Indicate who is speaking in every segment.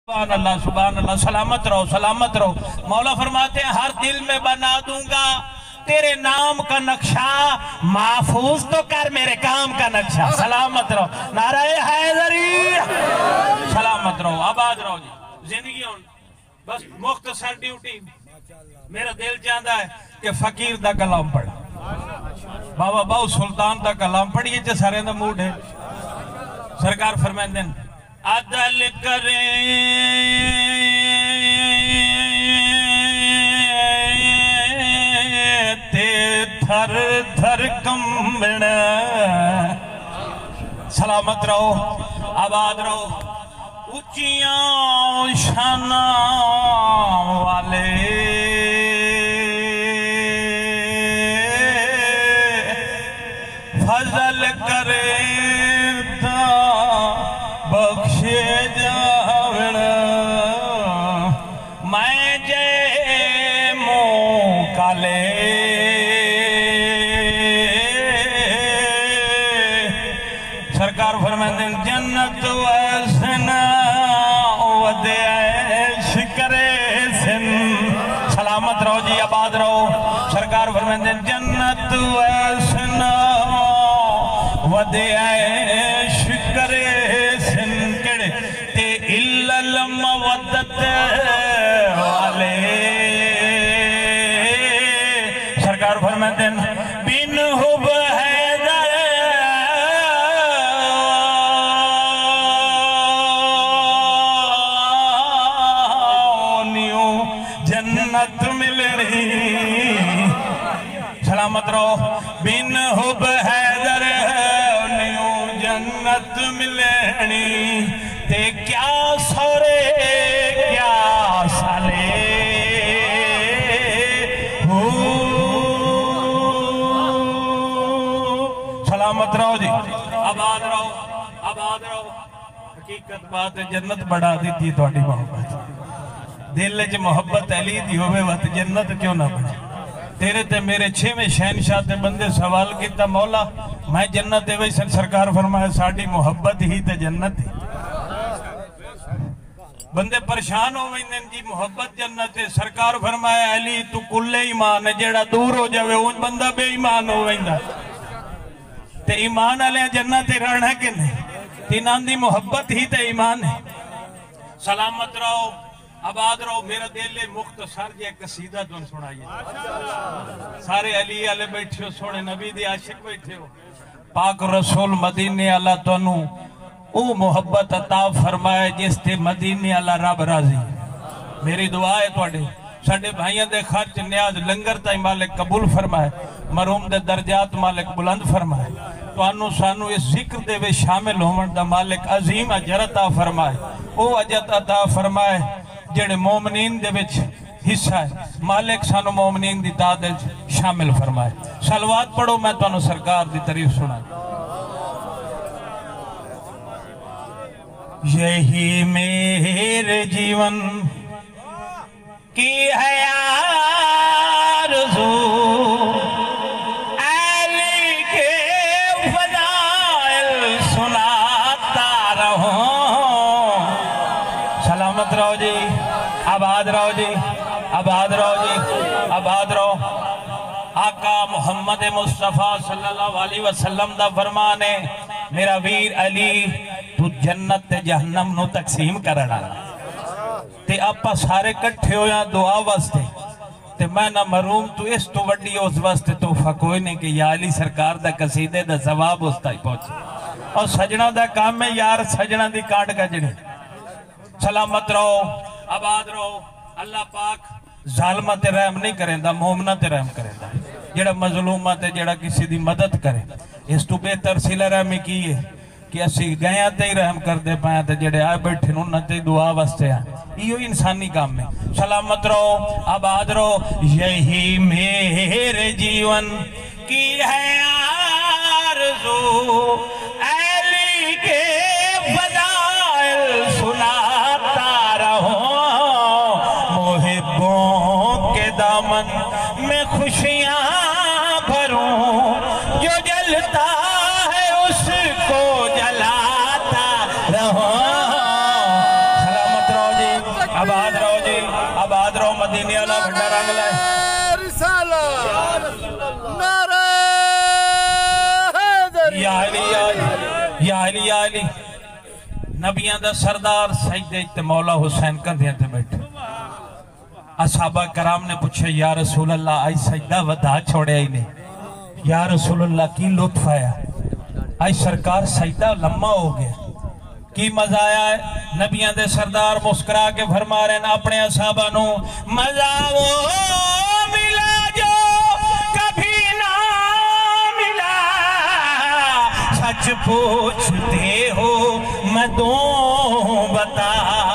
Speaker 1: सुभान अल्लाह, सलामत रहो, सलामत रहो। मौला फरमाते हैं हर दिल में बना दूंगा तेरे नाम का नक्शा, महफूज तो कर मेरे काम का नक्शा। सलामत रहो, नाराए हैदरी, सलामत रहो, आबाद रहो जी। जिंदगी बस मुख्तसर ड्यूटी। मेरा दिल चाहता है कि फकीर दा कलाम पढ़, बाबा बाऊ सुल्तान दा कलाम पढ़िए जो सारे दा मूड है। सरकार फरमाते हैं अदल करे ते थर थर कंबण। सलामत रहो, आबाद रहो, ऊंचियां शाना वाले फजल करे बख्शे जावण। मैं जय मो काले सरकार फरमाते हैं जन्नत वैसन वदैश करे सिन। सलामत रहो जी, आबाद रहो। सरकार फरमाते हैं जन्नत वैसन वदैश करे सिन केड़े ते इल्लल मवद्दत वाले। सरकार फरमाते हैं बिन हुब हैदर न्यू जन्नत मिलनी। सलामत रहो, बिन हुब हैदर जन्नत मिलनी ते क्या सोरे क्या साले हो। सलामत रहो जी, आबाद रहो, आबाद रहो। हकीकत बात है जन्नत बढ़ा दी थी थोड़ी मोहब्बत। दिल च मोहब्बत अली दी होवे वत जन्नत क्यों ना बने। तेरे ते मेरे छेवें शहनशाह ते बंदे सवाल किया मौला मैं जन्नत है वैसे। सरकार फरमाया साड़ी मोहब्बत ही ते जन्नत ही। बंदे परेशान हो वैंदे जी मोहब्बत जन्नत है। सरकार फरमाया अली तू कुल्ले ईमान है, जेड़ा दूर हो जावे उन बंदा बेईमान हो वैंदा। ते ईमान वाले जन्नत रहना कि नहीं, तिन्हां दी मोहब्बत ही ते ईमान है। सलामत रहो, आबाद रहो। मेरा दिल मुख्तसर जे कसीदा तुम सुनाइए। सारे अली वाले बैठे हो, सोने नबी दे आशिक बैठे हो। पाक रसूल मदीने आला तुहानू ओ मोहब्बत अता फरमाए जिस ते मदीने आला रब राजी। मेरी दुआ है तुहाडे साडे भाइयों दे खर्च न्याज लंगर ताई मालिक कबूल फरमाए, मरहूम दे दर्जात मालिक बुलंद फरमाए। तुहानू सानू इस जिक्र दे विच शामिल होवन दा मालिक अजीम अजर अता फरमाए। ओ अजर अता फरमाए जेड़े मोमनीन दे विच हिस्सा है। मालिक सानू मोमनीन दी तादाद शामिल फरमाए। सलवात पढ़ो, मैं तुहानू सरकार दी तारीफ सुना। यही मेरे जीवन की है आरज़ू, अली के फज़ाइल सुनाता रहूं। सलामत रहो जी, आबाद रहो जी, आबाद रहो जी, आबाद रहो। आका मोहम्मद मुस्तफा सल्लल्लाहु अलैहि वसल्लम दा फरमान है मेरा वीर अली तू जन्नत ते जहन्नम नु तकसीम करना ते आपां सारे इकट्ठे होया दुआ वास्ते। ते मैं ना मरूम तू इस तो वड्डी उस वास्ते तोहफा कोई नहीं कि या अली सरकार दा कसीदे दा जवाब उस तक पहुंचे। और सजना दा काम है यार, सजना दी काट गजनी। सलामत रहो, आबाद रहो। अल्लाह पाक जालमा ते रहम नहीं करेंदा, मोमना ते रहम करेंदा। जेड़ा मजलूमा ते जेड़ा किसी दी मदद करे, इस तो बेहतर सिला रहमी की है कि असी गया ते ही रहम करते पाए ते जेड़े आए बैठे उन्हां ते दुआ वास्ते आ। इहो इंसानी काम है। सलामत रहो, आबाद रहो। यही मेरे जीवन की है आरज़ू, अली के फज़ाइल सुनाता रहूं। मुहिब्बों के दामन में खुशियां भरूं, जो जलता है उसको जलाता रहो। सलामत रहो जी, आबाद रहो जी, आबाद रहो। मदीने वाला बड़ा रंग लाए या अली या अली या अली। नबियां दा सरदार सजदे ते मौला हुसैन कंधे ते बैठे। असहाबा कराम ने पूछे या रसूल अल्लाह आई सजदा वधा छोड़िया ही नहीं। या रसूल अल्लाह की लुत्फ आया, आई सरकार सजदा लम्मा हो गया, की मजा आया है। नबियां दे सरदार मुस्कुरा के फरमा रहे हैं अपने असहाबा नू, मजा वो मिला जो कभी ना मिला, सच पूछते हो मैं दो बता,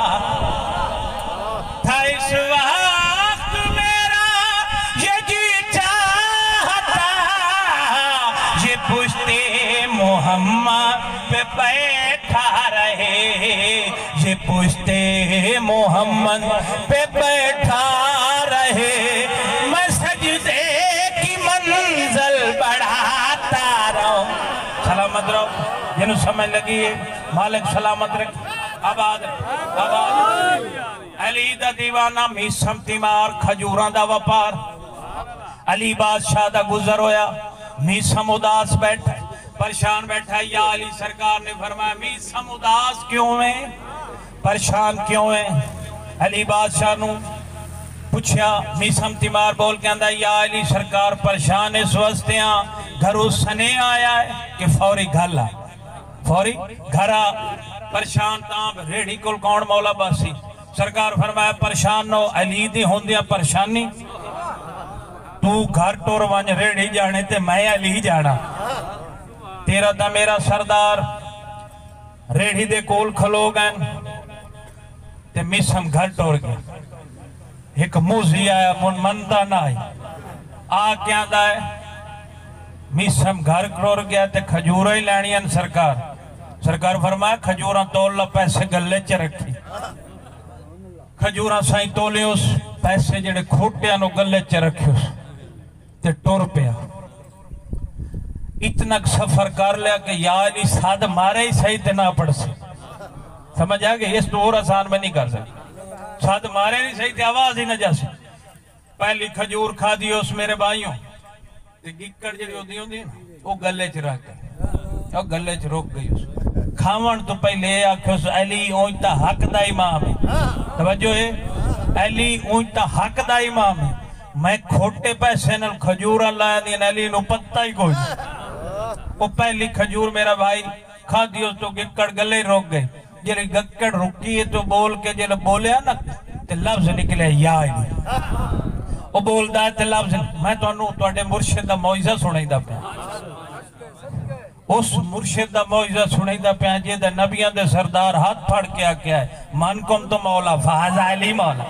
Speaker 1: था इस वक्त मेरा ये जी चाहता, ये पुश्ते मोहम्मद पे बैठा रहे, ये पुश्ते मोहम्मद पे बैठा रहे, मैं सजदे की मंजिल बढ़ाता रहूं। सलामत रहो, जिन्हों समझ लगी है मालिक सलामत रख। आबाद आबाद। अली दा दीवाना मीसम तिमार खजूरां दा व्यापार। अली बादशाह दा गुजर होया, मीसम उदास बैठा परेशान बैठा। या अली सरकार ने फरमाया मीसम उदास क्यों है, परेशान क्यों है। अली बादशाह नू पूछया, मीसम तिमार बोल के आंदा या अली सरकार परेशान इस वास्ते घरों सने आया है कि फौरी गल आ, फौरी घर आ। परेशान तां रेड़ी कोल कौन मौला बासी। सरकार फरमाया परेशान नो अली दी होंदिया परेशानी, तू घर टुर वन रेड़ी जाने ते मैं अली जाना। तेरा ता मेरा सरदार रेड़ी दे कोल खलो गए ते मिसम घर टुर गया। एक मूजी आया मुन मनता ना आई, आ क्या है मिसम घर टुर गया ते खजूर ही लैनियां सरकार। सरकार फरमाया खजूर तोल लो, पैसे गले च रखी। खजूर साई तोले उस पैसे जेड़े खोटिया नो गले च रखे ते टुर पिया। इतना सफर कर लिया कि यार अली साध मारे ही सही ते ना पड़ सी। समझ आ गई, इस तो और आसान में नहीं कर सकते। साध मारे नहीं सही ते आवाज ही ना जासी। पहली खजूर खा दी उस मेरे भाइयों ते गिक्कड़ जेड़ी होंदी होंदी ना वो गले च रख गई, और गले च रुक गई। उस खावन तो पहले आखियो अली ऊंच ता हक दा इमाम है। तवज्जो है, अली ऊंच ता हक दा इमाम है। मैं खोटे पैसे नाल खजूर लाया दी, अली नू पत्ता ही कोई नहीं। वो पहली खजूर मेरा भाई खा दी, उस तो गिक्कड़ गले रुक गए। जेरे गिक्कड़ रुकी है तो बोल के जेरे बोलिया ना ते लफ्ज निकले या अली। वो बोलदा ते लफ्ज मैं तुहानू तुहाडे मुर्शिद दा मौइज़ा सुनाईदा पिया। उस मुर्शिद दा मौइज़ा सुनाईदा पिया जेदा नबियां दे सरदार हाथ फड़ के आख्या है मन कुम तो मौला फाज़ अली मौला।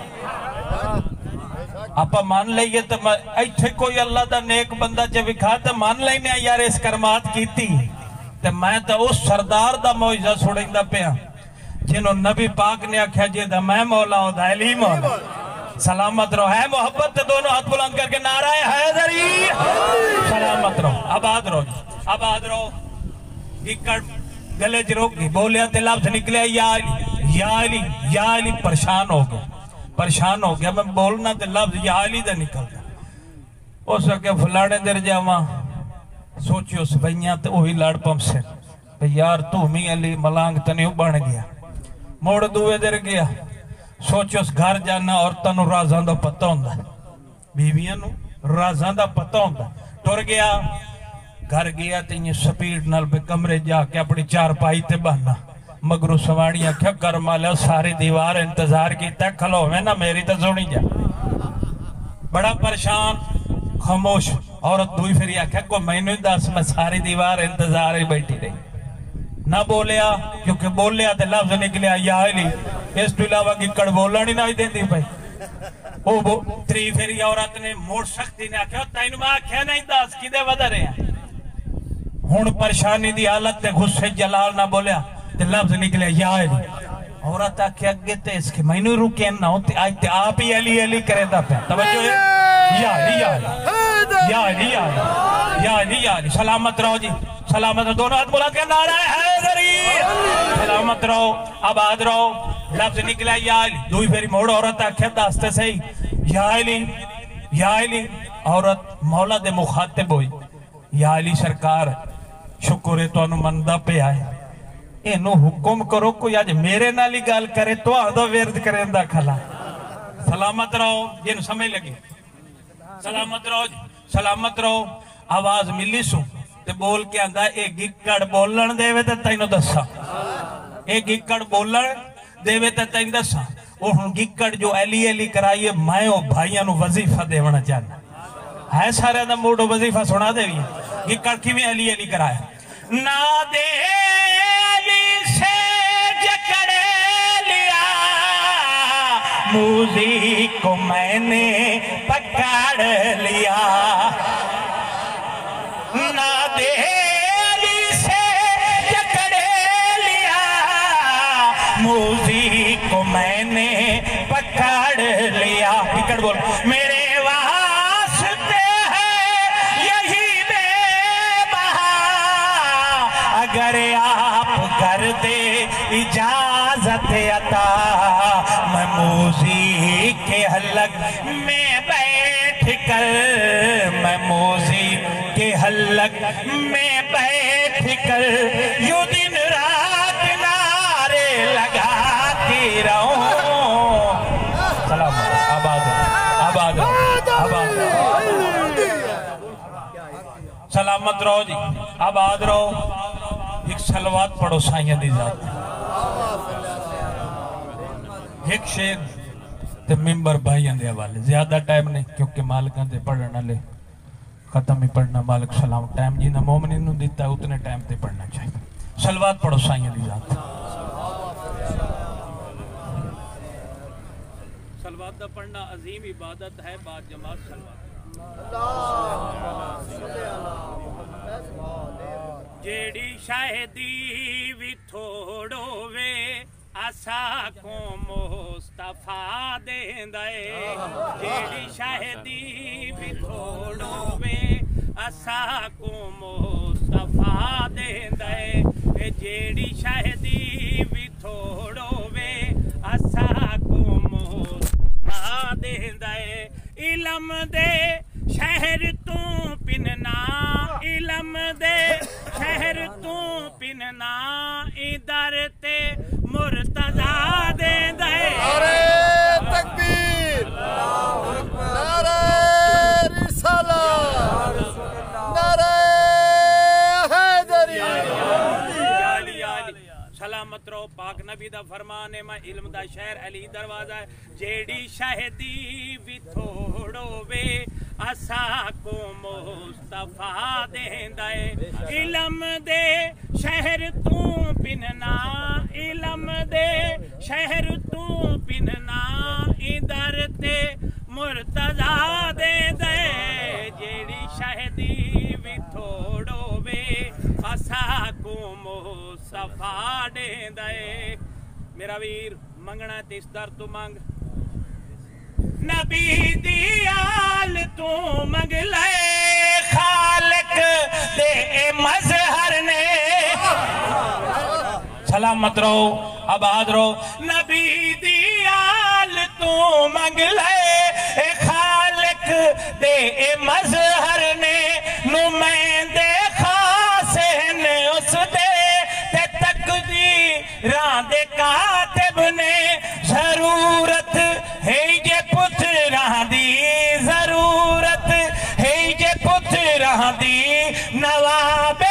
Speaker 1: आप मान लीए तो इत्थे कोई अल्लाह दा नेक बंदा च विखा तो मान लेने यार इस करमात कीती ते मैं तो उस सरदार दा मौइज़ा सुनाईदा पिया जिन्हों नबी पाक ने आख्या जेदा मैं मौला हूं अली मौला। सलामत रहो, है मोहब्बत दोनों हाथ बुलंद करके नाराए हैदरी। सलामत रहो, आबाद रहो, आबाद रहो। गिक्कड़ गले च रोक गई, बोलिया ते लफ्ज निकले या अली या अली या अली। परेशान हो गया, परेशान हो गया। मैं बोलना ते लफ्ज या अली दा निकल गया। उस अगे फलाने देर जावा सोचियो सफाइया ते वही लड़ पमसे यार तू मी अली मलांग तने बन गया। मोड़ दुए देर गया सोचो घर जाना औरतों नू राजां दा पता होंदा, बीवियां नू राजां दा पता होंदा। टुर गया घर गया ते इं स्पीड नाल कमरे जाके अपनी चारपाई ते बहना। मगरू सवाणी आख्या कर मालिया सारी दीवार इंतजार किया खलोवे ना मेरी तो सुनी जा। बड़ा परेशान खामोश औरत दुई फिर आख्या को मैनू दस मैं सारी दीवार इंतजार ही बैठी रही ना बोलिया क्योंकि बोलिया तो लफ्ज निकलिया या अली। इस तो इलावा गिक्कड़ बोलनी ना देती भाई। वो त्री फेरी औरत ने मोड़ सख्ती ने आख्या तेन मैं आख्या नहीं दस कि वध रहे हुण परेशानी दी हालत ते गुस्से जलाल ना बोलिया ते लफ्ज निकले या अली। औरत आखे अगे ते इसके मैनू रुके ना हो आज ते आप ही अली अली करेदा पे। तवज्जो है या अली या अली या अली या अली या अली या अली। सलामत रहो जी, सलामत रहो। दोनों हाथ बुलंद के नारा हैदरी। सलामत रहो, आबाद रहो। लफ्ज निकला या अली, दुई फेरी मोड़ औरत आख्या दसते सही या अली औरत मौला दे मुखातिब हुई, या अली सरकार शुक्र है तुहानू मनदा पे आए, इनू हुक्म करो कोई अज मेरे नाल ही गल करे तो आदा विरद करेंदा खला। सलामत रहो जिन समझ लगी, सलामत रहो जी, सलामत रहो। आवाज मिली सू ते बोल के आंदा ए गिक्कड़ बोलन देवे ते तैनू दसा, ए गिक्कड़ बोलन देवे ते तैनू दसा। ओ हुण गिक्कड़ जो अली कराइए मैं ओ भाइयां नू वजीफा देवना चाहना है, सारे दा मूड वजीफा सुना देवी। गिक्कड़ किवें अली कराया ना दे मूजी को मैंने पकड़ लिया, ना देरी से जकड़ लिया, मूजी को मैंने पकड़ लिया। टिकट बोल मेरे वास्ते है यही बेबहा, अगर आप कर दे इजाजत अता, मैं मूजी के हलक में बैठ कर, मैं मूजी के हलक में बैठ कर यूं दिन रात नारे लगाती रहूं। सलाम आबाद आबाद आबाद, सलामत रहो जी, आबाद रहो। एक सलवात पढ़ो साइयां दी जात, एक शेर ते मिंबर भाइयों के हवाले। ज्यादा टाइम नहीं क्योंकि मालिक दे पढ़ने वाले खत्म ही पढ़ना, मालिक सलाम टाइम जी ना मोमनी नू दिता उतने टाइम ते पढ़ना चाहिए। सलवात पढ़ो साइयां दी जात। सलवात दा पढ़ना अजीम इबादत है, बाद जमात सलवात। जेड़ी शायदी भी थोड़ो वे आसा को मुस्तफा देंदा है, जेड़ी शायदी भी थोड़ो वे आसा को मुस्तफा देंदा है, जेड़ी शायदी भी थोड़ो वे आसा को मुस्तफा देंदा है। इलम दे शहर तू पिनना, इलम दे शहर तू पिनना, इधर ते मुर्तजा दे दे।
Speaker 2: नारे तकबीर, नारे रिसालत, नारे हैदरी। सलामत रहो, पाक नबी दा फरमान है, मैं इल्म दा शहर अली दरवाजा है, जेड़ी शाहिदी भी थोड़ो वे असा को मुस्तफा देंदा है। इलम दे शहर तू पिनना, इलम दे शहर तू पिनना, इधर ते मुर्तजा दे दे, जेड़ी शाहिदी भी थोड़ो वे असा को मुस्तफा देंदा है। मेरा वीर मंगना ते इस दर तू मंग, नबी दी आल तू मंग ले, खालिक दे मजहर ने। सलामत रहो, आबाद रहो। नबी दी आल तू मंग ले, खालिक दे मजहर ने, नुमाइंदे खासे ने उस दे ते तकदीरां दे कातिब ने। जरूरत है जे पुत्रां दी, जरूरत है जे पुत्रां दी, नवाब